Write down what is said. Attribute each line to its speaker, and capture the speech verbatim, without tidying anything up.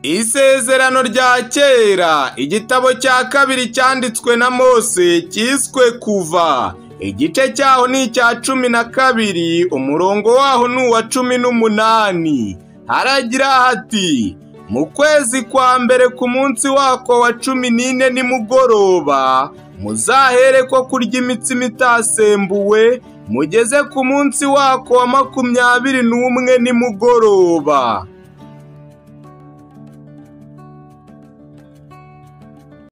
Speaker 1: Isezerano rya kera, igitabo cya kabiri cyanditswe na Mose cyiswe Kuva. Igice cyaho ni icya cumi na kabiri, umurongo waho ni uwa cumi n'umunani. Haragira hati: mu kwezi kwa mbere ku munsi wako wa cumi n'ine nimugoroba, muzahere ko kurya imitsima itasembuwe, mugeze ku munsi wako wa makumyabiri n'umwe nimugoroba.